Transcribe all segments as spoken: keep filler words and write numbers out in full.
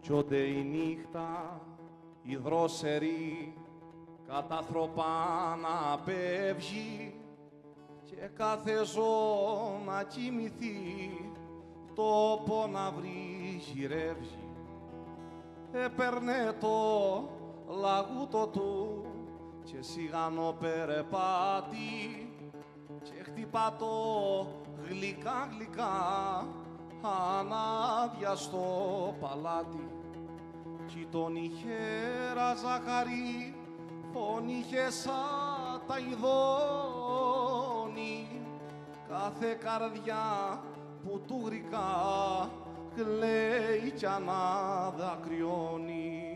Τσόντε η νύχτα, η δρόσερη, κατάθρωπα να πεύγει και κάθε ζώο να κοιμηθεί, τόπο να βρει γυρεύγει. Έπαιρνε το λαγούτο του και σιγανό περπάτη και χτυπά το γλυκά γλυκά ανάδια στο παλάτι. Κι τον ηχέρα ζαχαρή φωνήχε σαν τα ειδώνει, κάθε καρδιά που του γρυκά κλαίει κι αναδακρυώνει.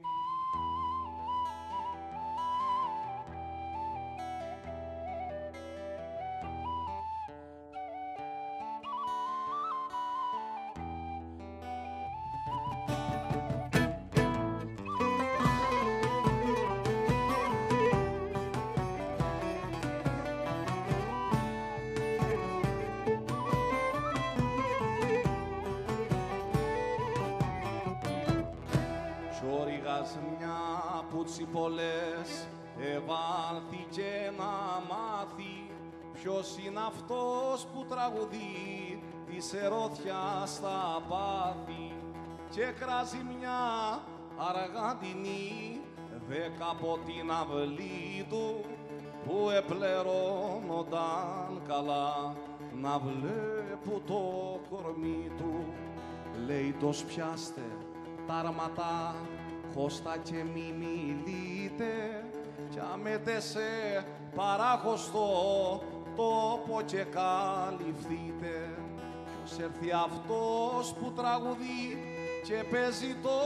Μια που τσιπολές εβάλθηκε να μάθει ποιος είναι αυτός που τραγουδεί της ερώθιας στα πάθη και κράζει μια αργαντινή δέκα από την αυλή του που επλερώνονταν καλά να βλέπω το κορμί του. Λέει το σπιάστε τα αρματά, χώστα και μη μιλείτε κι αμέτε σε παράχωστο τόπο και καλυφθείτε. Ποιος έρθει αυτός που τραγουδεί και παίζει το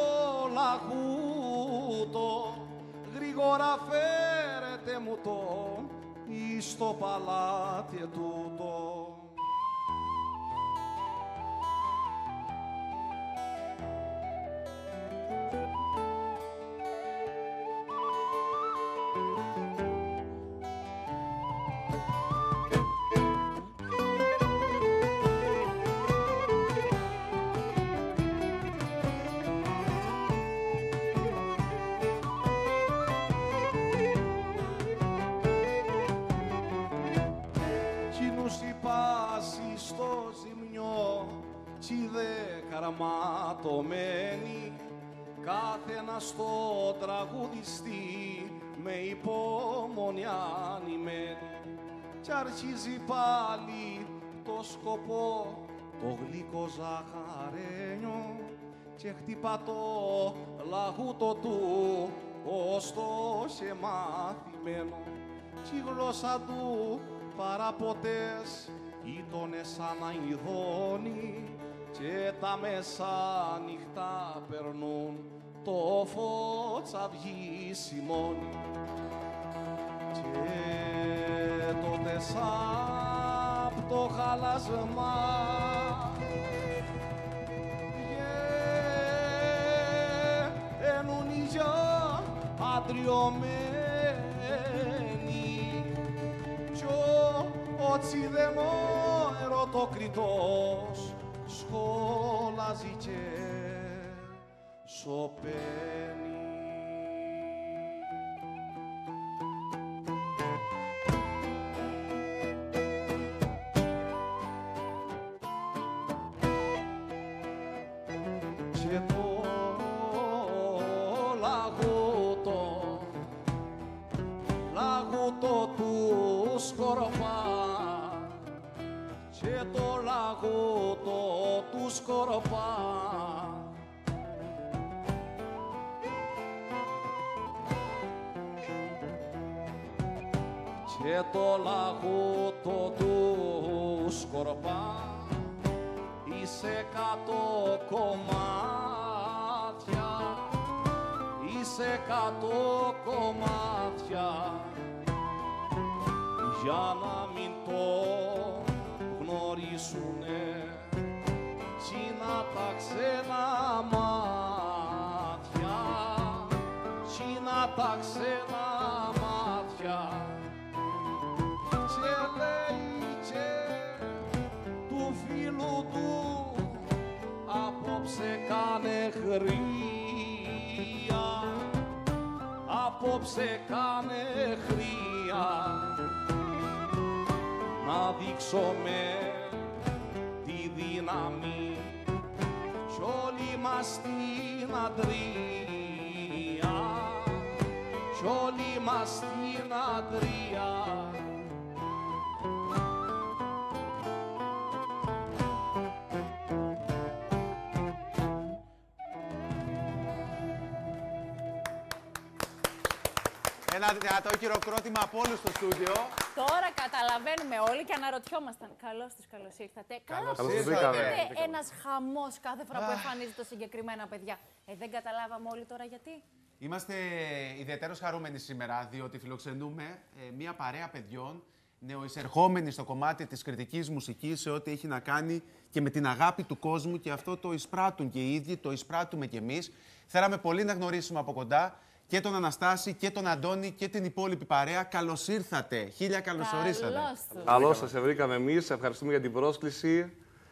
λαγούτο, γρήγορα φέρετε μου το εις το παλάτι ετούτο. Στο ζημιό τσίδε καρματωμένοι, κάθε ένα στο τραγουδιστή με υπόμονη ανημένη. Κι αρχίζει πάλι το σκοπό το γλυκό ζαχαρένιο και χτυπά το λαγούτο του ωστόσο μαθημένο. Κι η γλώσσα του παραποτές ήτονε σαν αηδόνι και τα μεσάνυχτα περνούν το φωτσαυγί σημώνει. Και τότε σαπ' το χαλάσμα βγαίνουν οι γιο αντριωμένοι κι ο τσιδεμό ερωτοκριτός σχόλαζε και σωπαίνει. Και το λαγούτο, λαγούτο του σκορπά και το λαγούτο του σκορπά και το λαγούτο του σκορπά είσαι κάτω κομμάτια, είσαι κάτω κομμάτια για να μην το γνωρίσουνε τσίνα τα ξένα μάτια, τσίνα τα ξένα μάτια. Και λέει και του φίλου του απόψε κάνε χρήμα απόψε κάνε χρία να δείξω με τη δύναμη κι όλοι μας την αντρία κι όλοι μας την αντρία. Ένα δυνατό χειροκρότημα από όλους στο στούντιο. Τώρα καταλαβαίνουμε όλοι και αναρωτιόμασταν. Καλώς τους, καλώς ήρθατε. Καλώς ήρθατε. Ένας χαμός κάθε φορά που εμφανίζονται συγκεκριμένα παιδιά. Ε, δεν καταλάβαμε όλοι τώρα γιατί. Είμαστε ιδιαίτερως χαρούμενοι σήμερα, διότι φιλοξενούμε ε, μία παρέα παιδιών νεοεισερχόμενοι στο κομμάτι της κριτικής μουσικής σε ό,τι έχει να κάνει και με την αγάπη του κόσμου, και αυτό το εισπράττουν και οι ίδιοι, το εισπράττουμε κι εμείς. Θέλαμε πολύ να γνωρίσουμε από κοντά και τον Αναστάση και τον Αντώνη και την υπόλοιπη παρέα. Καλώς ήρθατε. Χίλια καλωσορίσατε. Καλώς σας βρήκαμε εμείς. Ευχαριστούμε για την πρόσκληση.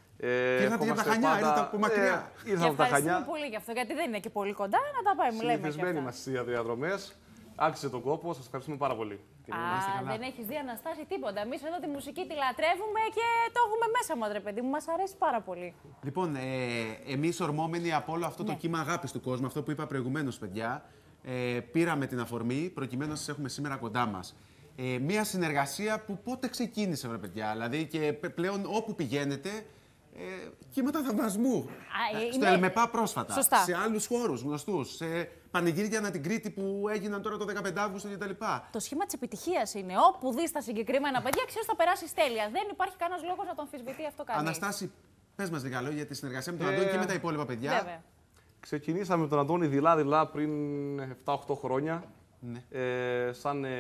Ε, ήρθατε για τα Χανιά, πάντα... ήρθατε από μακριά. Ε, ήρθατε από τα Χανιά. Ευχαριστούμε πολύ γι' αυτό, γιατί δεν είναι και πολύ κοντά. Να τα πάμε, λέμε. Συνηθισμένοι είμαστε στις διαδρομές. Άξιζε τον κόπο. Σας ευχαριστούμε πάρα πολύ. Α, δεν έχεις δει, Αναστάση, τίποτα. Εμείς εδώ τη μουσική τη λατρεύουμε και το έχουμε μέσα μας, ρε παιδί μου. Μας αρέσει πάρα πολύ. Λοιπόν, ε, εμείς ορμόμενοι από όλο αυτό ναι. το κύμα αγάπης του κόσμου, αυτό που είπα προηγουμένως, παιδιά, ε, πήραμε την αφορμή προκειμένου να σας έχουμε σήμερα κοντά μας. Ε, μία συνεργασία που πότε ξεκίνησε, βρε παιδιά, δηλαδή και πλέον όπου πηγαίνετε, ε, κύματα θαυμασμού. Α, ε, στο είναι... Ελμεπά πρόσφατα, Σωστά. σε άλλους χώρους γνωστούς, σε πανηγύρια ανά την Κρήτη που έγιναν τώρα το δεκαπέντε Αυγούστου κτλ. Το σχήμα της επιτυχίας είναι όπου δεις τα συγκεκριμένα παιδιά, ξέρεις θα περάσεις τέλεια. Δεν υπάρχει κανένας λόγος να τον αμφισβητεί αυτό κανείς. Αναστάση, πες μας λίγα λόγια για τη συνεργασία με τον ε... Αντώνη και με τα υπόλοιπα παιδιά. Βέβαια. Ξεκινήσαμε με τον Αντώνη δειλά-δειλά πριν επτά οκτώ χρόνια. Ναι. Ε, σαν ε,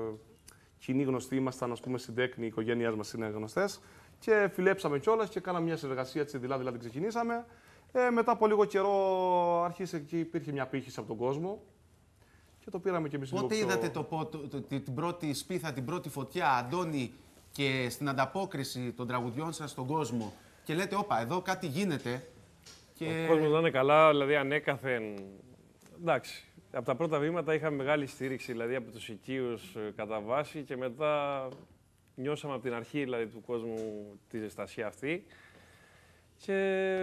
κοινοί γνωστοί ήμασταν, ας πούμε, στην τέκνη, οι οικογένειάς μας είναι γνωστές. Και φιλέψαμε κιόλας και κάναμε μια συνεργασία, έτσι δειλά-δειλά την ξεκινήσαμε. Ε, μετά από λίγο καιρό άρχισε και υπήρχε μια πήχηση από τον κόσμο. Και το πήραμε κι εμείς λίγο Πότε πιο... είδατε το, το, το, την πρώτη σπίθα, την πρώτη φωτιά, Αντώνη, και στην ανταπόκριση των τραγουδιών σας στον κόσμο και λέτε, όπα, εδώ κάτι γίνεται. Και... Ο κόσμος να είναι καλά, δηλαδή ανέκαθεν. Εντάξει, από τα πρώτα βήματα είχαμε μεγάλη στήριξη, δηλαδή από τους οικείους κατά βάση, και μετά νιώσαμε από την αρχή δηλαδή, του κόσμου τη ζεστασία αυτή. Και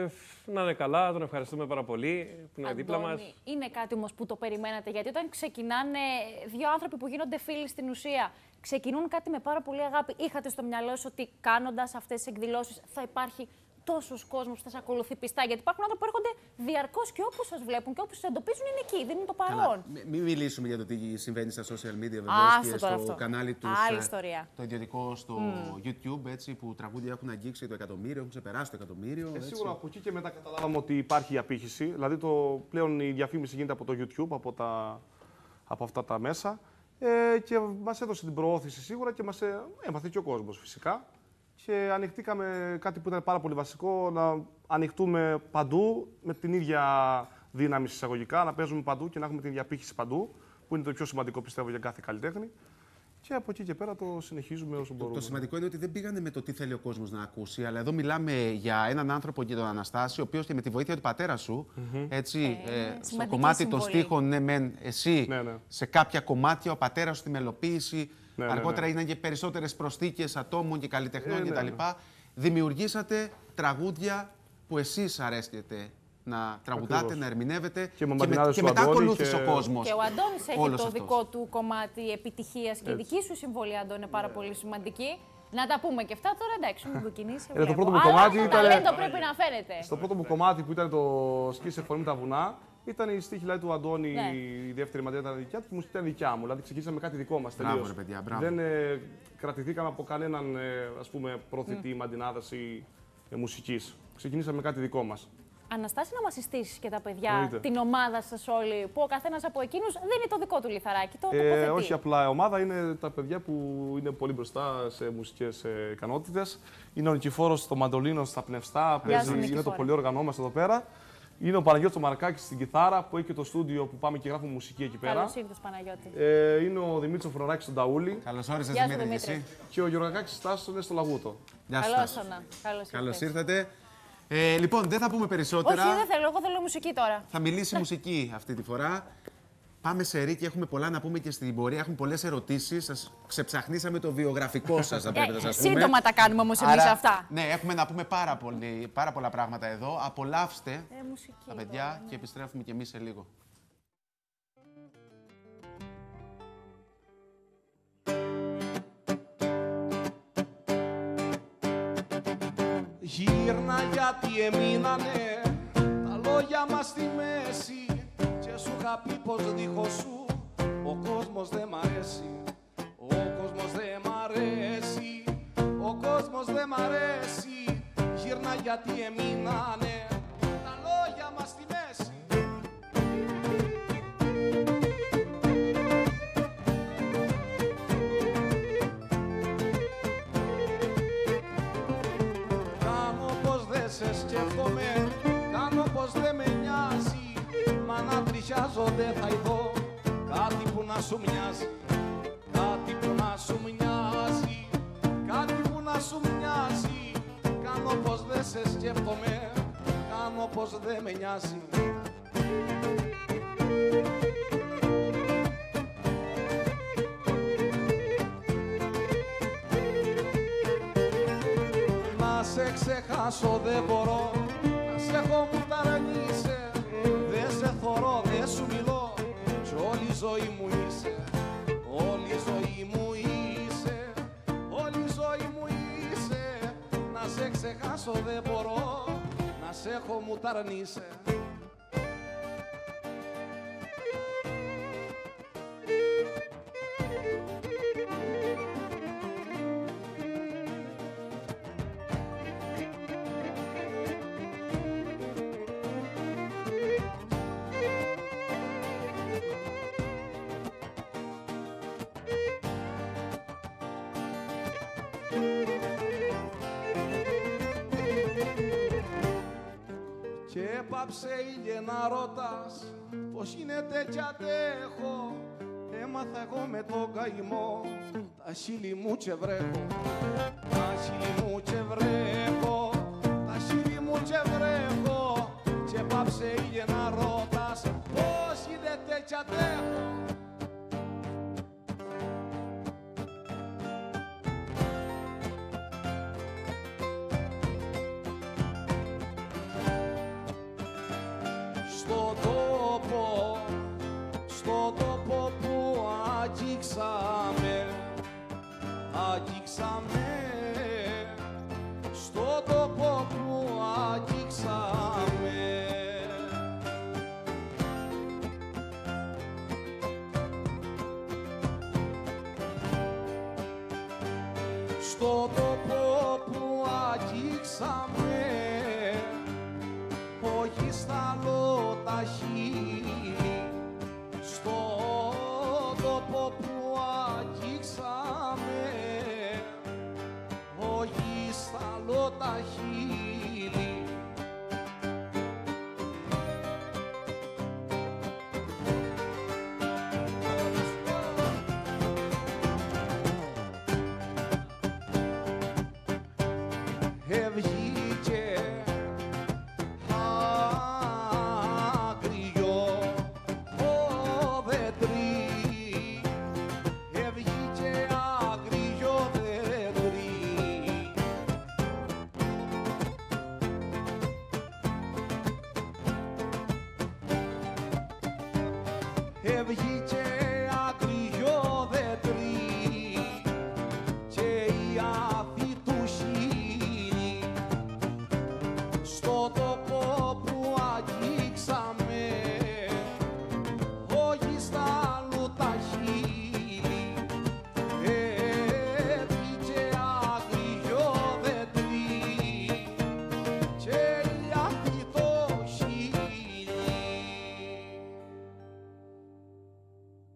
να είναι καλά, τον ευχαριστούμε πάρα πολύ που είναι Αντώνη, δίπλα μας. Είναι κάτι όμως που το περιμένατε, γιατί όταν ξεκινάνε δύο άνθρωποι που γίνονται φίλοι στην ουσία, ξεκινούν κάτι με πάρα πολύ αγάπη, είχατε στο μυαλό σας ότι κάνοντας αυτές τις εκδηλώσεις θα υπάρχει τόσος κόσμος που θα σας ακολουθεί πιστά? Γιατί υπάρχουν άνθρωποι που έρχονται διαρκώς και όπου σας βλέπουν και όπου σας εντοπίζουν είναι εκεί, δίνουν το παρόν. Μην μιλήσουμε για το τι συμβαίνει στα social media βεβαίως και στο αυτό. κανάλι του. Άλλη ιστορία. Το ιδιωτικό στο mm. YouTube, έτσι, που τραγούδια έχουν αγγίξει το εκατομμύριο, έχουν ξεπεράσει το εκατομμύριο. Ε, σίγουρα από εκεί και μετά καταλάβαμε ότι υπάρχει απήχηση. Δηλαδή το, πλέον η διαφήμιση γίνεται από το YouTube, από, τα, από αυτά τα μέσα. Ε, και μας έδωσε την προώθηση σίγουρα και μας ε, έμαθε και ο κόσμος φυσικά. Και ανοιχτήκαμε κάτι που ήταν πάρα πολύ βασικό, να ανοιχτούμε παντού με την ίδια δύναμη εισαγωγικά, να παίζουμε παντού και να έχουμε την ίδια πήχηση παντού, που είναι το πιο σημαντικό πιστεύω για κάθε καλλιτέχνη. Και από εκεί και πέρα το συνεχίζουμε όσο μπορούμε. Το, το σημαντικό είναι ότι δεν πήγανε με το τι θέλει ο κόσμος να ακούσει, αλλά εδώ μιλάμε για έναν άνθρωπο και τον Αναστάση, ο οποίος και με τη βοήθεια του πατέρα σου, mm-hmm. έτσι, ε, ε, στο κομμάτι συμβολή. των στίχων, ναι, μεν, εσύ, ναι, ναι. σε κάποια κομμάτια, ο πατέρας σου στη μελοποίηση. Ναι, αργότερα ναι, ναι. έγιναν και περισσότερες προσθήκες ατόμων και καλλιτεχνών ναι, κτλ. Ναι, ναι. Δημιουργήσατε τραγούδια που εσείς αρέσκετε να τραγουδάτε, ακριβώς. να ερμηνεύετε και, και, με, και μετά ακολούθησε και... ο κόσμος. Και ο Αντώνης έχει το αυτός. δικό του κομμάτι επιτυχίας και η δική σου συμβολή, Αντώνη, είναι πάρα πολύ σημαντική. Να τα πούμε και αυτά τώρα, εντάξει, μην κοκκινήσει. Ε, το πρώτο μου κομμάτι ήταν. Το ταλέντο πρέπει να φαίνεται. Στο πρώτο μου κομμάτι που ήταν το «Σκίσε φωνή τα βουνά», ήταν η στίχη δηλαδή, του Αντώνη, ναι. η δεύτερη μαντέρα ήταν δικιά του και η μουσική ήταν δικιά μου. Δηλαδή ξεκίνησαμε κάτι δικό μας τελείως. Μπράβο, παιδιά, μπράβο. Δεν ε, κρατηθήκαμε από κανέναν ε, ας πούμε, προθητή, mm. μαντινάδας ή ε, μουσικής. Ξεκινήσαμε κάτι δικό μας. Αναστάση, να μας συστήσεις και τα παιδιά, Εννοείται. την ομάδα σας όλοι, που ο καθένας από εκείνους δεν είναι το δικό του λιθαράκι, το ε, τοποθετεί. Όχι απλά ομάδα, είναι τα παιδιά που είναι πολύ μπροστά σε μουσικές ε, ικανότητες. Είναι ο Νικηφόρος στο μαντολίνο, στα πνευστά, παίζει, είναι το πολύ οργανό μας εδώ πέρα. Είναι ο Παναγιώτης ο Μαρκάκης στην κιθάρα, που έχει και το στούντιο που πάμε και γράφουμε μουσική εκεί πέρα. Καλώς ήρθες, Παναγιώτη. Ε, είναι ο Δημήτρης ο Φρονάκης στον ταούλι. Καλώς όρισες, Δημήτρη, και εσύ. Και ο Γιωργακάκης Στάσος είναι στο Λαγούτο. Γεια σας. Καλώς ήρθατε. Ε, λοιπόν, δεν θα πούμε περισσότερα. Όχι, δεν θέλω, εγώ θέλω μουσική τώρα. Θα μιλήσει μουσική αυτή τη φορά. Πάμε σε Ρίκη, έχουμε πολλά να πούμε και στην πορεία. Έχουν πολλές ερωτήσεις. Σας ξεψαχνίσαμε το βιογραφικό σας, αν πρέπει να σας πούμε. Σύντομα τα κάνουμε όμως εμείς Άρα, αυτά. Ναι, έχουμε να πούμε πάρα, πολύ, πάρα πολλά πράγματα εδώ. Απολαύστε ε, μουσική, τα παιδιά τώρα, ναι. και επιστρέφουμε κι εμείς σε λίγο. Γύρνα γιατί εμείνανε τα λόγια μας στη μέση και σου είχα πει πως δίχως σου ο κόσμος δεν μ' αρέσει. Ο κόσμος δεν μ' αρέσει, ο κόσμος δεν μ' αρέσει. Γύρνα γιατί εμείνανε τα λόγια μας στη μέση. Σε σκέφτομαι, κάνω πως δεν με νοιάζει. Μα να τριχιάζω δεν θα ειδώ κάτι που να σου μοιάζει. Κάτι που να σου μοιάζει, κάτι που να σου μοιάζει. Κάνω πως δεν σε σκέφτομαι, κάνω πως δεν με νοιάζει. Να σε ξεχάσω δεν μπορώ, να σε έχω μου ταρανίσαι. Δεν σε θωρώ, δεν σου μιλώ, κι όλη η ζωή μου είσαι. Όλη η ζωή μου είσαι, όλη η ζωή μου είσαι. Να σε ξεχάσω δεν μπορώ, να σε έχω μου ταρανίσαι. Και έπαψε ήλιε να ρωτάς πως γίνεται κι αντέχω. Έμαθα εγώ με τον καημό τα χείλη μου και βρέχω. Τα χείλη μου και βρέχω, τα χείλη μου και βρέχω. Και έπαψε ήλιε να ρωτάς πως γίνεται κι αντέχω. Στον τόπο, στον τόπο που αγγίξαμε, αγγίξαμε. Στον τόπο που αγγίξαμε. Στον τόπο που αγγίξαμε, όχι στα τα χείλη. Στον τόπο που αγγίξαμε, όχι στα τα χείλη. Ευγήκε Βγήκε ακριγιό δέντρι και η άθη του χείλη. Στο τόπο που αγγίξαμε, όχι στα άλλου τα χείλη. Βγήκε ακριγιό δέντρι και η άθη το χείλη.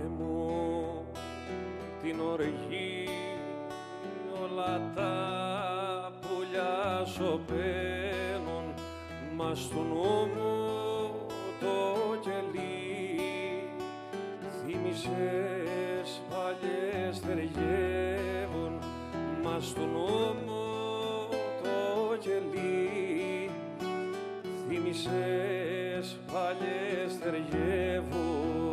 ανέμο την οργή όλα τα πουλιά σωπαίνουν, μα του νόμου το κελί θύμισες παλιές ταιριεύουν, μα του νόμου το κελί θύμισες παλιές ταιριεύουν.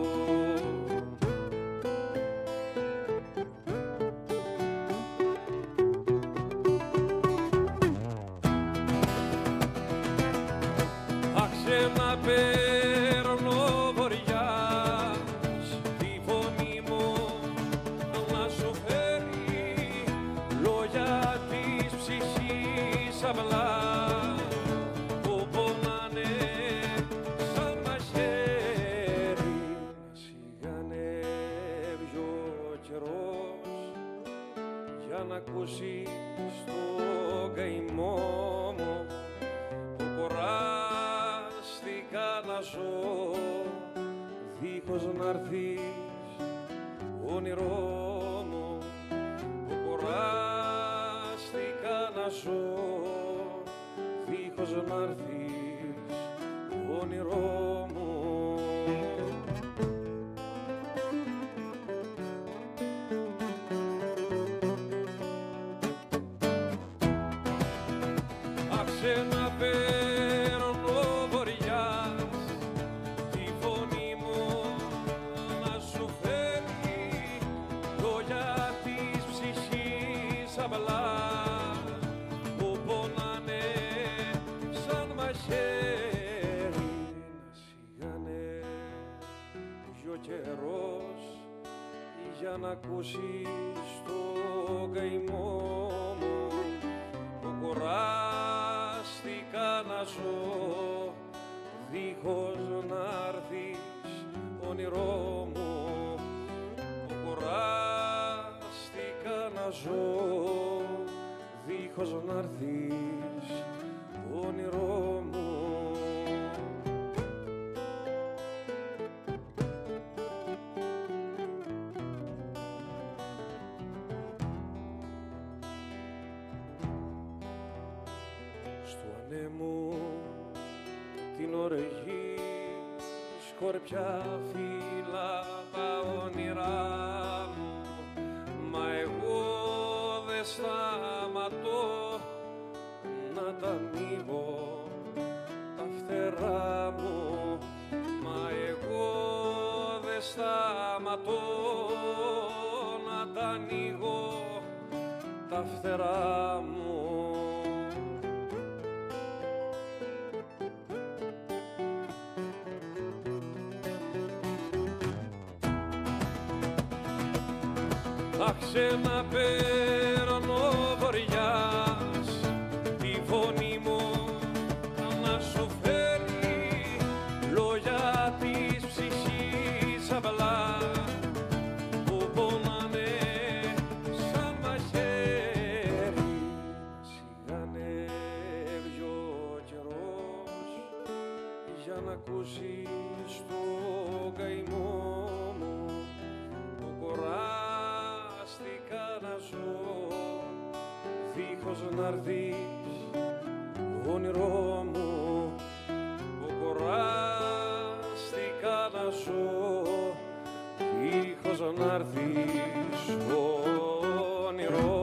Να παίρνω βοριάς τη φωνή μου να σου φέρει λόγια της ψυχής απλά που πονάνε σαν μαχαίρι. Να σιγανεύει ο καιρός για να ακούσεις το καημό μου που κορά να ζω δίχως να'ρθείς όνειρό μου που κουράστηκα να ζω δίχως να'ρθείς όνειρό μου. Άψε να παίρνω που πονάνε σαν μαχαίρι. Να σιγανεύει ο καιρός για να ακούσεις το καημό μου που κουράστηκα να ζω δίχως να'ρθείς όνειρό μου που κουράστηκα να ζω δίχως να'ρθείς όνειρό μου. Στου ανέμου την οργή σκορπιά φύλλα τα όνειρά μου, μα εγώ δεν σταματώ να τα ανοίγω τα φτερά μου, μα εγώ δεν σταματώ να τα ανοίγω τα φτερά μου. Άχσε να παίρνω βοριάς τη φωνή μου να σου φέρει λόγια της ψυχής απλά που πονάνε σαν μαχαίρι. Να σιγανεύει ο καιρός για να ακούσεις το καημό μου που κουράστηκα να ζω δίχως να'ρθείς όνειρό μου που κουράστηκα να ζω δίχως να'ρθείς όνειρό μου.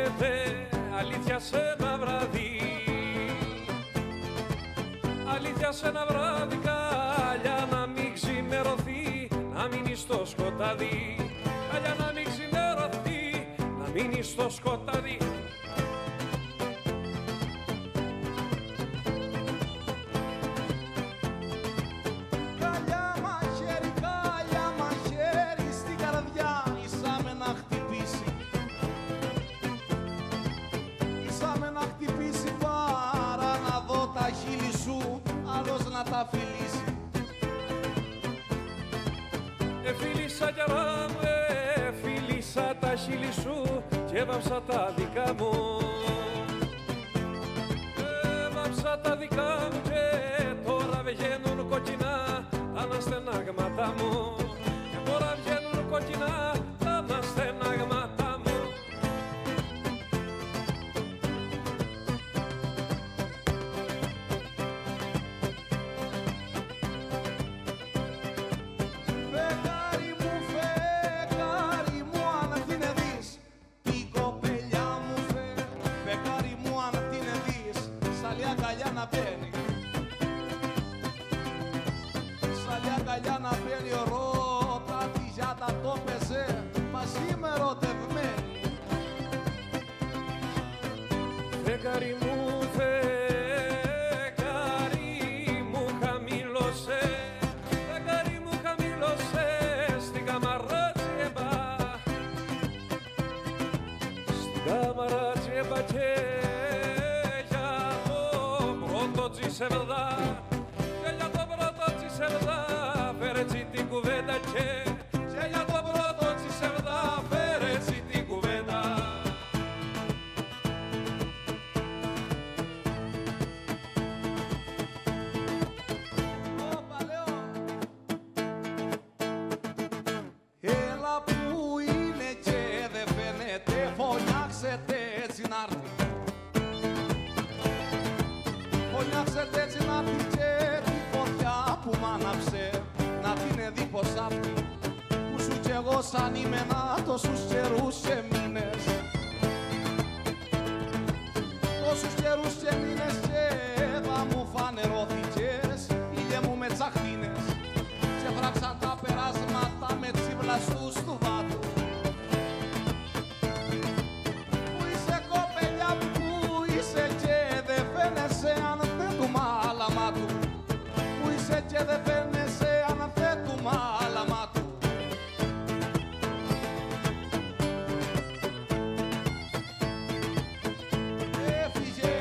γίνεται αλήθεια σε ένα βράδυ. Αλήθεια σε ένα βράδυ καλιά να μην ξημερωθεί, να μείνει στο σκοτάδι. Καλιά να μην ξημερωθεί, να μείνει στο σκοτάδι. Τα φιλήσει. Εφίλησα κιαρά μου, εφίλησα τα χείλη σου και έβαψα τα δικά μου. Έβαψα τα δικά μου και τώρα βγαίνουν κοκκινά τα αναστενάγματα μου. Και τώρα βγαίνουν κοκκινά τα αναστενάγματα μου. Φεγγάρι μου, φεγγάρι μου χαμήλωσε, φεγγάρι μου χαμήλωσε στην καμαρά τσιέμπα, στην καμαρά τσιέμπα και για το πρώτο τσισεβδά, και για το πρώτο τσισεβδά φέρε τσι την κουβέντα και, και για το πρώτο τσισεβδά φέρε τσι την κουβέντα. Φωνιάξετε έτσι να πει και τη φωτιά που μ' άναψε, να την δει πως αυτή που σου κι εγώ σαν ήμαινα τόσους καιρούς και μήνες, τόσους καιρούς και μήνες και θα μου φανερώθηκες ήλιε μου με τσαχτίνες και βράξαν τα περάσματα με τσίβλαστούς του βάτου. Πού είσαι κοπελιά μου, πού είσαι και δεν φαίνεσαι αν θέτουμε άλαμα του. Πού είσαι και δεν φαίνεσαι αν θέτουμε άλαμα του. Έφυγε.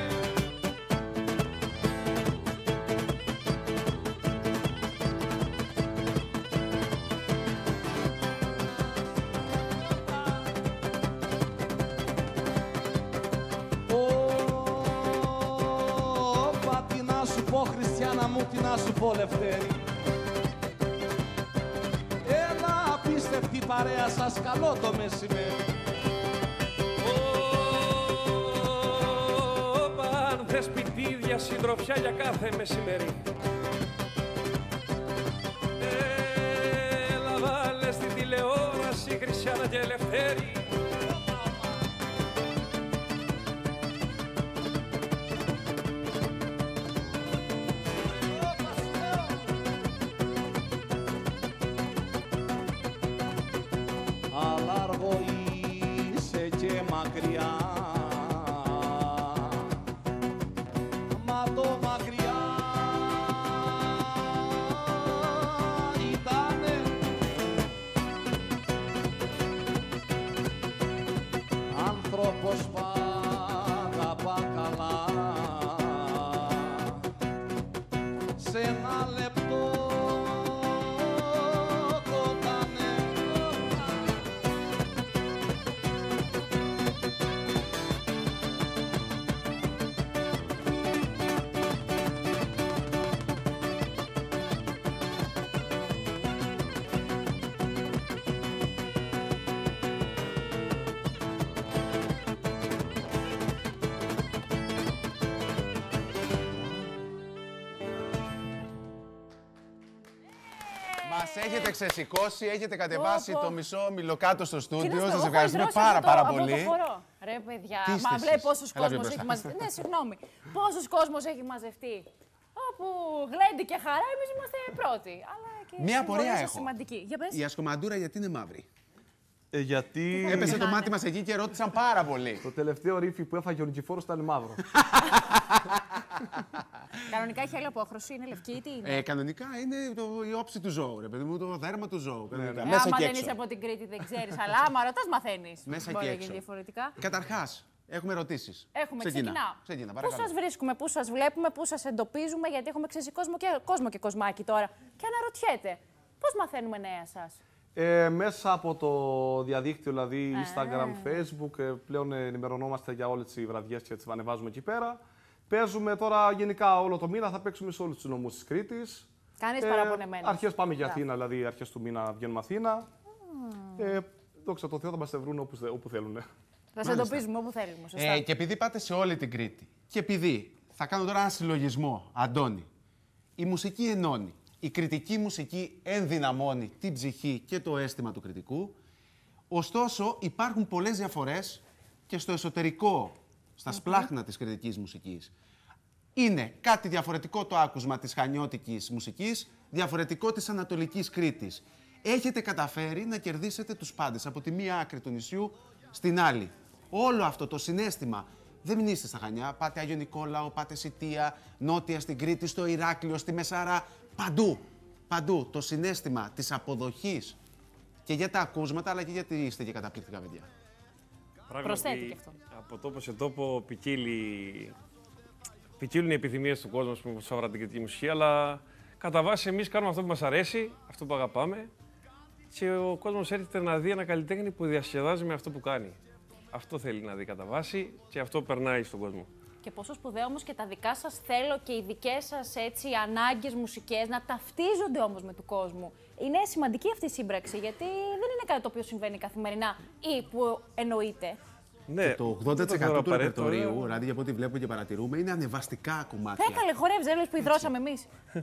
Ωπα, τι να σου πω Χριστιάνα μου, τι να σου πω Λευτέρη. Ένα απίστευτη παρέα σας καλό το μεσημέρι. Ωπα, αν θες σπιτίδια συντροφιά για κάθε μεσημέρι. Έλα βάλε στην τηλεόραση Χριστιάνα και Λευτέρη. Αλλά αργό είσαι και μακριά, μα το μακριά ήτανε άνθρωπος που αγαπά καλά σε ένα λεπτό. Μας έχετε ξεσηκώσει, έχετε κατεβάσει Πω, πω. το μισό μήλο κάτω στο στούντιο. Κοίταξε, Σας εγώ ευχαριστούμε έχω πάρα ιδρώσει πάρα αυτό το- πολύ. αυτό το χορό. Ρε παιδιά, Τι είστε μα εσείς? βλέπει πόσος Έλα πιο κόσμος μπροστά. έχει μαζευτεί. Ναι, συγγνώμη. Πόσος κόσμος έχει μαζευτεί. Όπου γλέντι και χαρά, εμείς είμαστε πρώτοι. Αλλά και η Μία συμβολή απορία σας έχω. σημαντική. Για πες. Η ασκομαντούρα γιατί είναι μαύρη? Ε, γιατί Έπεσε το Ναι. μάτι μας εκεί και ρώτησαν πάρα πολύ. το τελευταίο ρήφι που έφαγε ο Νικηφόρος ήταν μαύρο. Κανονικά έχει άλλη απόχρωση, είναι λευκή ή τι είναι. Ε, κανονικά είναι το, η όψη του ζώου, ρε παιδί μου, το δέρμα του ζώου. Κανονικά. Ε, Μέσα άμα και δεν έξω. είσαι από την Κρήτη, δεν ξέρεις. Αλλά άμα ρωτάς, μαθαίνεις. Μέσα Μπορεί και να γίνει έξω. διαφορετικά. Καταρχάς, έχουμε ερωτήσεις. Έχουμε, Ξεκινά. ξεκινάω. Ξεκινά, Πού παρακαλώ. σας βρίσκουμε, πού σας βλέπουμε, πού σας εντοπίζουμε, γιατί έχουμε ξέσει κόσμο και, κόσμο και κοσμάκι τώρα. Και αναρωτιέται, πώς μαθαίνουμε νέα σας. Ε, μέσα από το διαδίκτυο, δηλαδή Instagram, Facebook, ε, πλέον ενημερωνόμαστε για όλες τις βραδιές και τις ανεβάζουμε εκεί πέρα. Παίζουμε τώρα γενικά όλο το μήνα, θα παίξουμε σε όλους τους νομούς της Κρήτης. Κάνεις παραπονεμένος. Αρχές πάμε για Μπράβο. Αθήνα, δηλαδή αρχές του μήνα βγαίνουμε Αθήνα. Ε, δόξα τω Θεώ θα μας βρουν όπου, όπου θέλουν. Θα σε εντοπίζουμε όπου θέλουμε. Σωστά. Ε, και επειδή πάτε σε όλη την Κρήτη και επειδή θα κάνω τώρα ένα συλλογισμό, Αντώνη, η μουσική ενώνει. Η κριτική μουσική ενδυναμώνει την ψυχή και το αίσθημα του κριτικού. Ωστόσο, υπάρχουν πολλές διαφορές και στο εσωτερικό, στα σπλάχνα της κριτικής μουσικής. Είναι κάτι διαφορετικό το άκουσμα της χανιώτικης μουσικής, διαφορετικό της Ανατολικής Κρήτης. Έχετε καταφέρει να κερδίσετε τους πάντες από τη μία άκρη του νησιού στην άλλη. Όλο αυτό το συναίσθημα, δεν μην είστε στα Χανιά, πάτε Άγιο Νικόλαο, πάτε Σιτία, νότια στην Κρήτη, στο Ηράκλειο, στη Μεσάρα, παντού. Παντού το συναίσθημα της αποδοχής και για τα ακούσματα, αλλά και γιατί είστε και καταπληκτικά παιδιά. Προσθέτει και αυτό. Από τόπο σε τόπο ποικίλει, ποικίλουν οι επιθυμίες του κόσμου, ας πούμε, όσον αφορά την κριτική μουσική, αλλά κατά βάση εμείς κάνουμε αυτό που μας αρέσει, αυτό που αγαπάμε και ο κόσμος έρχεται να δει ένα καλλιτέχνη που διασκεδάζει με αυτό που κάνει. Αυτό θέλει να δει κατά βάση και αυτό περνάει στον κόσμο. Και πόσο σπουδαίο όμως και τα δικά σας θέλω και οι δικές σας έτσι ανάγκες μουσικές να ταυτίζονται όμως με του κόσμου. Είναι σημαντική αυτή η σύμπραξη, γιατί δεν είναι κάτι το οποίο συμβαίνει καθημερινά ή που εννοείται. Ναι, Το ογδόντα τοις εκατό δεν το θεωρώ του απαραίτητο, ρεπερτορίου, ναι. δηλαδή από ό,τι βλέπουμε και παρατηρούμε, είναι ανεβαστικά κομμάτια. Έκαλε, χορεύεις, δεν λες που υδρώσαμε εμείς.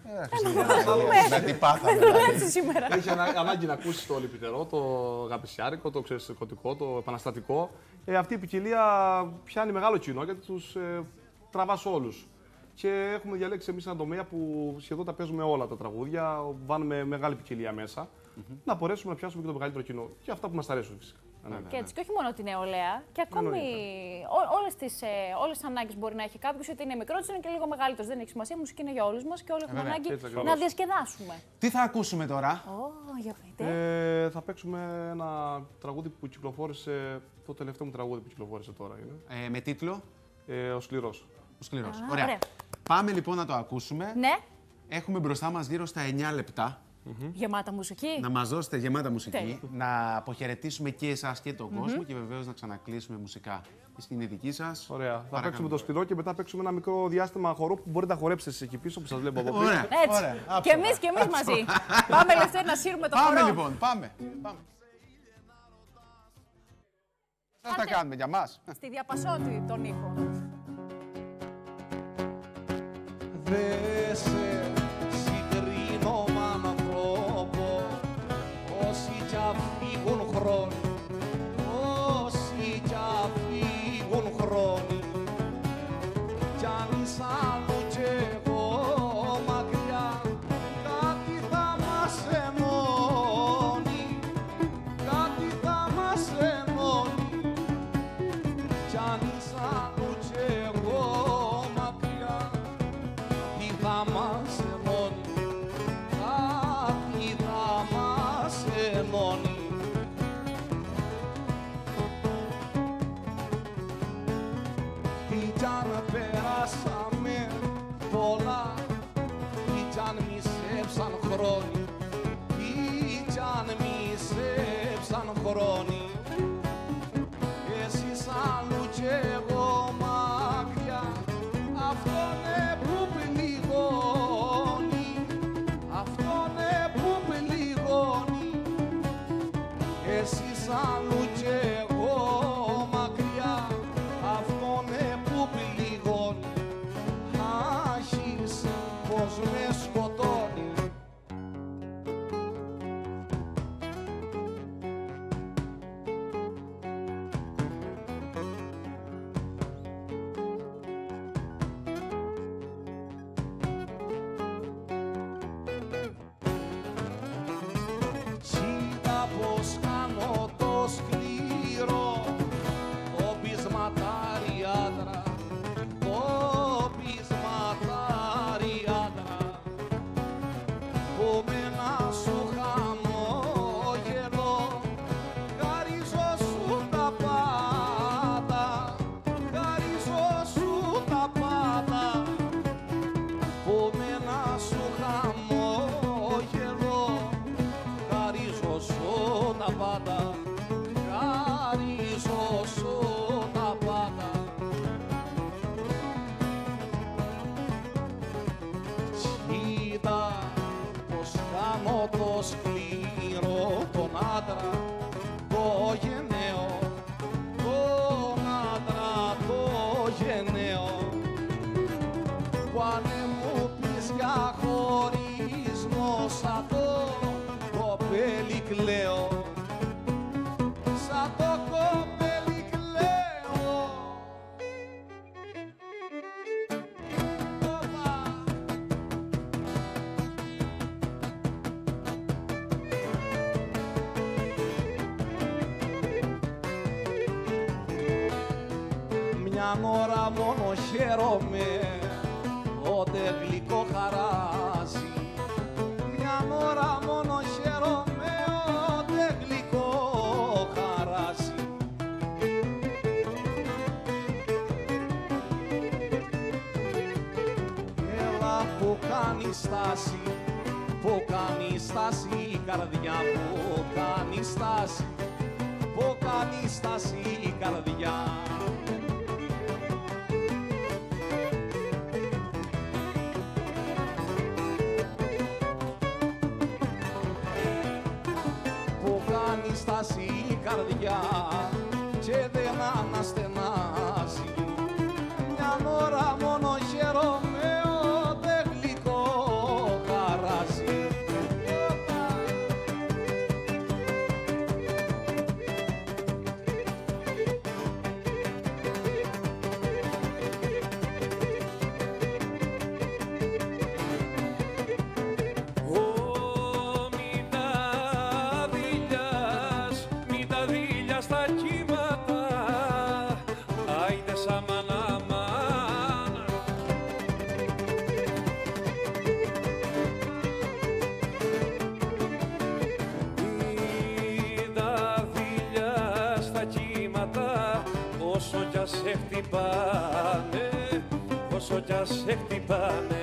Να την πάθαμε. Δεν δουλέψει σήμερα. Έχει ανα- ανάγκη να ακούσει το λυπητερό, το αγαπησιάρικο, το ξεσηκωτικό, το επαναστατικό. Ε, αυτή η ποικιλία πιάνει μεγάλο κοινό γιατί τους ε, τραβάς όλους. Και έχουμε διαλέξει εμείς ένα τομέα που σχεδόν τα παίζουμε όλα τα τραγούδια, βάλουμε μεγάλη ποικιλία μέσα, να μπορέσουμε να πιάσουμε και το μεγαλύτερο κοινό. Και αυτά που μας αρέσουν φυσικά. Ναι. Και έτσι, και όχι μόνο την νεολαία, και ακόμη όλε τι όλες τις ανάγκες μπορεί να έχει κάποιο, είτε είναι μικρότερο είτε είναι και λίγο μεγαλύτερο. Δεν έχει σημασία, η μουσική είναι για όλου μα και όλοι έχουμε βέβαια, ανάγκη έτσι ακριβώς. να διασκεδάσουμε. Τι θα ακούσουμε τώρα? Ω, για πείτε. Ε, θα παίξουμε ένα τραγούδι που κυκλοφόρησε, το τελευταίο μου τραγούδι που κυκλοφόρησε τώρα είναι. Ε, με τίτλο Ε, ο Σκληρός. Ο Σκληρός. Α, Ωραία. ωραία. Πάμε λοιπόν να το ακούσουμε. Ναι, Έχουμε μπροστά μας γύρω στα εννιά λεπτά. γεμάτα μουσική. Να μας δώσετε γεμάτα μουσική, Τέλεια. να αποχαιρετήσουμε και εσάς και τον κόσμο και βεβαίως να ξανακλείσουμε μουσικά. Η σκηνή δική σας. Ωραία. Θα Παρακαλώ. παίξουμε το Σκληρό και μετά παίξουμε ένα μικρό διάστημα χορό που μπορείτε να χορέψετε εσείς εκεί πίσω που σας βλέπω από πίσω. Ωραία, Έτσι. ωραία. Και άψογα. εμεί και εμεί μαζί. Πάμε Λευτέρη να σύρουμε το Πάμε χορό. λοιπόν, πάμε. πάμε. Σας τα Άντε. κάνουμε για μας. Στη διαπασότη τον ήχο. Δε σε συγκρίνω μ' άνθρωπο, όσοι κι αφήγουν χρόνοι, όσοι κι αφήγουν χρόνοι, κι αν είσαι άλλο κι εγώ μακριά, κάτι θα μας ενώνει, κάτι θα μας ενώνει, κι αν είσαι άλλο κι εγώ μακριά, τι θα μας ενώνει, κάτι θα μας ενώνει. Τι κι αν περάσαμε πολλά, τι κι αν μισέψαν χρόνοι, τι κι αν μισέψαν χρόνοι, εσείς αλλού κι εγώ μακριά, αυτόνε που πληγώνει, αυτόνε που πληγώνει, εσείς αλλού κι εγώ μακριά, αυτόνε που πληγώνει, άχεις πως με σκοτώνει. Μια ώρα μόνο χαίρομαι, ότε γλυκό χαράζει. Μια ώρα μόνο χαίρομαι, ότε γλυκό χαράζει. Έλα που κάνει στάση, που κάνει στάση η καρδιά, που κάνει στάση, που κάνει στάση η καρδιά. Που κάνει στάση η καρδιά και δεν αναστενάζει. Μια ώρα μόνο χαίρομαι, ότε γλυκό χαράζει. Όσο κι ας σε χτυπάνε, όσο κι ας σε χτυπάνε.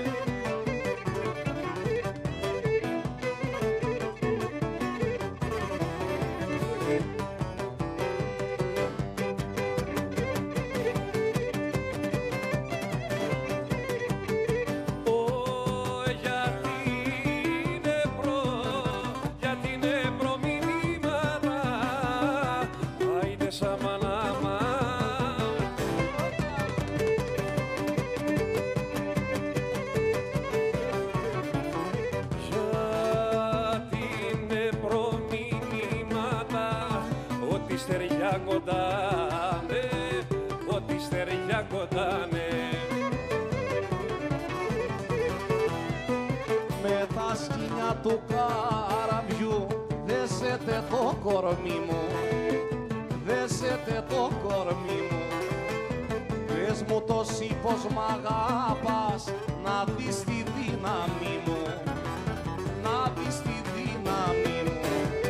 Κοντάνε, ό,τι στεριά κοντάνε. Με τα σκοινιά του καραβιού δέσετε το κορμί μου, δέσετε το κορμί μου. Πες μου τόσοι πως μ' αγαπάς, να δεις τη δύναμη μου, να δεις τη δύναμη μου.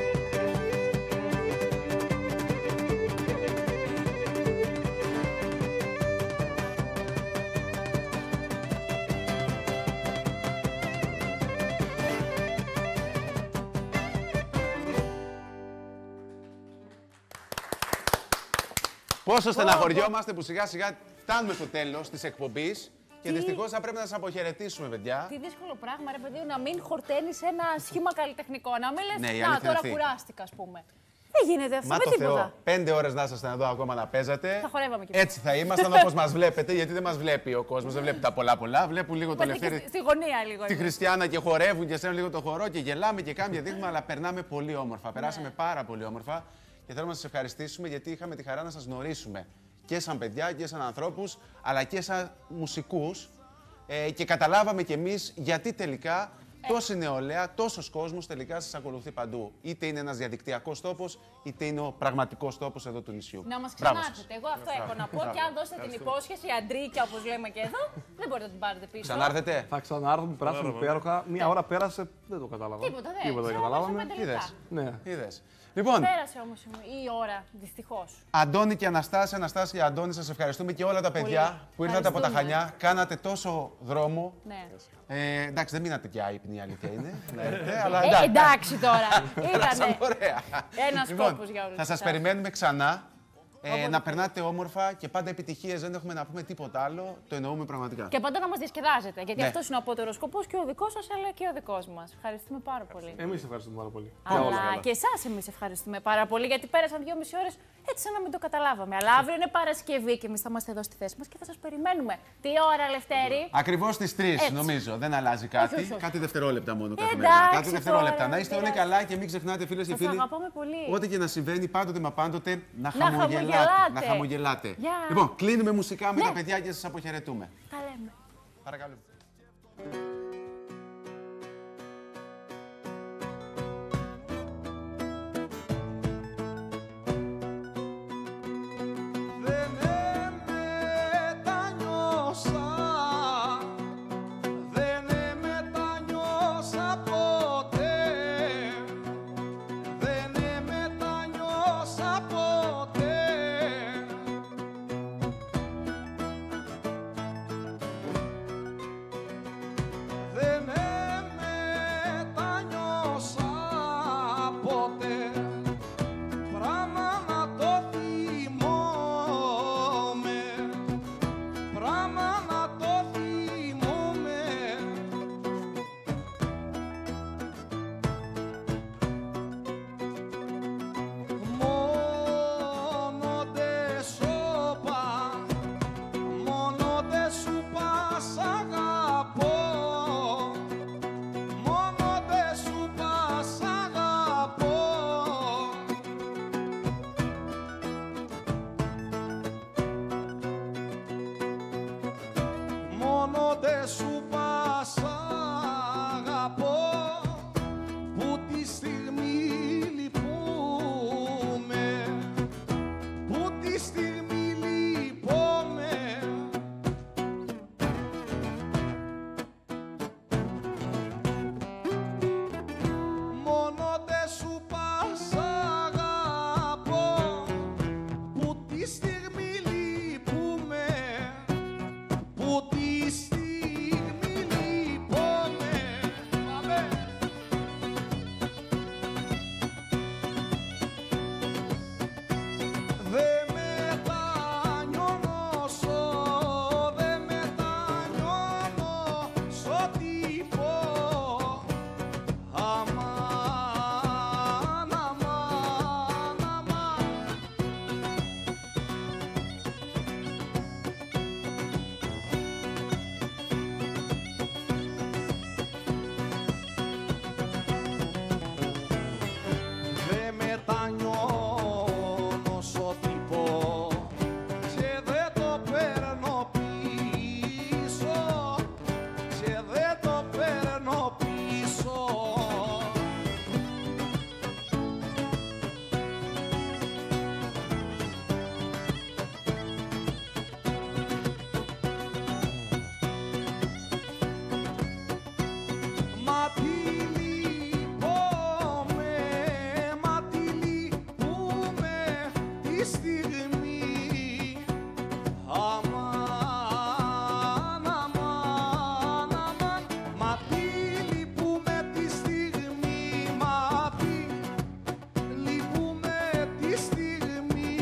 Πόσο στεναχωριόμαστε που σιγά σιγά φτάνουμε στο τέλος της εκπομπής και δυστυχώς θα πρέπει να σας αποχαιρετήσουμε, παιδιά. Τι δύσκολο πράγμα, ρε παιδί, να μην χορταίνεις ένα σχήμα καλλιτεχνικό. Να μην λες, Ναι, να τώρα κουράστηκα, ας πούμε. Δεν γίνεται αυτό, Μα με το τίποτα. Θεό, πέντε ώρες να ήσασταν εδώ ακόμα να παίζατε. Θα χορεύαμε κι Έτσι θα ήμασταν όπως μας βλέπετε, γιατί δεν μας βλέπει ο κόσμος, δεν βλέπει τα πολλά πολλά. Βλέπουν λίγο το Λευτέρη, στη γωνία λίγο. τη Χριστιανά και χορεύουν και στέλνουν λίγο το χορό και γελάμε και κάνουμε δείγμα, αλλά περνάμε πολύ όμορφα. Περάσαμε πάρα πολύ όμορφα και θέλουμε να σας ευχαριστήσουμε γιατί είχαμε τη χαρά να σας γνωρίσουμε και σαν παιδιά και σαν ανθρώπους, αλλά και σαν μουσικούς. Ε, και καταλάβαμε κι εμείς γιατί τελικά ε. τόση νεολαία, τόσος κόσμος τελικά σας ακολουθεί παντού. Είτε είναι ένας διαδικτυακός τόπος, είτε είναι ο πραγματικός τόπος εδώ του νησιού. Να μας ξανάρθετε. Εγώ αυτό έχω να πω. Και αν δώσετε την υπόσχεση, αντρίκια όπως λέμε και εδώ, δεν μπορείτε να την πάρετε πίσω. Ξανάρθετε. Θα ξανάρθουμε, περάσαμε υπέροχα. Μία ώρα πέρασε, δεν το κατάλαβα. Τίποτα, δεν, Τίποτα δεν καταλάβαμε. Είδες. Ναι. Είδες. Λοιπόν, πέρασε όμως η ώρα, δυστυχώς. Αντώνη και Αναστάση, Αναστάση και Αντώνη, σας ευχαριστούμε και όλα τα παιδιά πολύ. που ήρθατε από τα Χανιά. Κάνατε τόσο δρόμο. Ναι. Ε, εντάξει, δεν μείνατε και άϊπνοι, η αλήθεια είναι. να έρθετε, αλλά Ε, εντάξει. εντάξει τώρα. Περάσαμε ωραία. Ένας Λοιπόν, κόπος για όλους θα σας εσάς. περιμένουμε ξανά. Ε, να περνάτε όμορφα και πάντα επιτυχίες. Δεν έχουμε να πούμε τίποτα άλλο. Το εννοούμε πραγματικά. Και πάντα να μας διασκεδάζετε. Γιατί Ναι. αυτός είναι ο απότερος σκοπός και ο δικός σας, αλλά και ο δικός μας. Ευχαριστούμε πάρα πολύ. Εμείς ευχαριστούμε πάρα πολύ. Αλλά και εσάς εμείς ευχαριστούμε πάρα πολύ, γιατί πέρασαν δυόμιση ώρες έτσι σαν να μην το καταλάβαμε. Αλλά αύριο είναι Παρασκευή και εμείς θα είμαστε εδώ στη θέση μας και θα σας περιμένουμε. Τι ώρα, Λευτέρη? Ακριβώς στις τρεις, Έτσι. νομίζω. Δεν αλλάζει κάτι. Όχι, όχι, όχι. Κάτι δευτερόλεπτα μόνο Εντάξει, καθημερινά. Κάτι τώρα, δευτερόλεπτα. Να είστε δεν όλοι πειράζει. καλά και μην ξεχνάτε, φίλες και Σας φίλοι. αγαπάμε πολύ. Ό,τι και να συμβαίνει, πάντοτε μα πάντοτε να, Να χαμογελάτε. χαμογελάτε. Να χαμογελάτε. Γεια. Λοιπόν, κλείνουμε μουσικά με Ναι. τα παιδιά και σας αποχαιρετούμε. Τα λέμε. Παρακαλώ. Δεν έμενε σπάσα ποτέ. Δεν μετανιώσα ποτέ, πράμα να το θυμόμαι, πράμα να το θυμόμαι. Μόνο δε σώπα, μόνο δε σου πας αγαπώ, μόνο δε σου πας αγαπώ. Μόνο δε σου πας αγαπώ, που τη στιγμή λυπούμαι, που τη στιγμή λυπούμαι. Μόνο δε σου πας αγαπώ, που τη στιγμή λυπούμαι, που τη στιγμή λυπούμαι. Πάμε. Δε μετανιώνω, δε μετανιώνω σ' ό,τι πω. Αμάν, αμάν, αμάν. Δε μετανιώνω σ' ό,τι πω και δε το παίρνω πίσω, και δε το παίρνω πίσω. Μα τι λυπόμαι, μα τι λυπούμαι τη στιγμή. Αμάν, αμάν, αμάν. Μα τι λυπούμαι τη στιγμή, μα τι λυπούμαι τη στιγμή.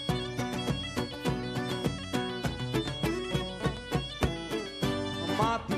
Μα τι